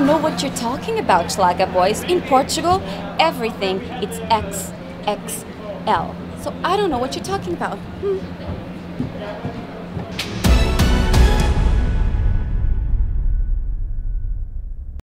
don't know what you're talking about, Schlager boys. In Portugal, everything it's XXL. So I don't know what you're talking about.